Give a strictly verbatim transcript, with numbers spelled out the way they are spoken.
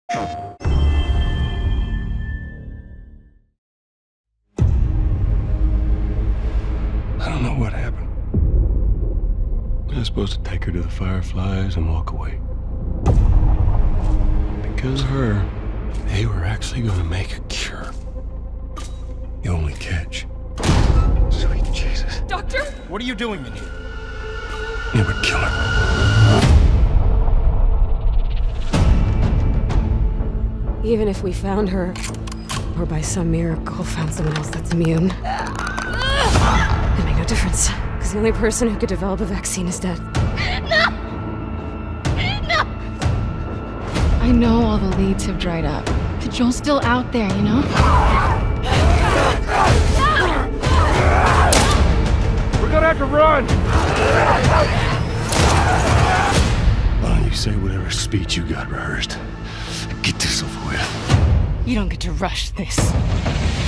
I don't know what happened. I was supposed to take her to the Fireflies and walk away. Because of her, they were actually going to make a cure. The only catch. Sweet Jesus. Doctor? What are you doing in here? It would kill her. Even if we found her, or by some miracle found someone else that's immune, it'd make no difference. Because the only person who could develop a vaccine is dead. No! No! I know all the leads have dried up, but Joel's still out there, you know? We're gonna have to run! Why don't you say whatever speech you got rehearsed? Get this over with. You don't get to rush this.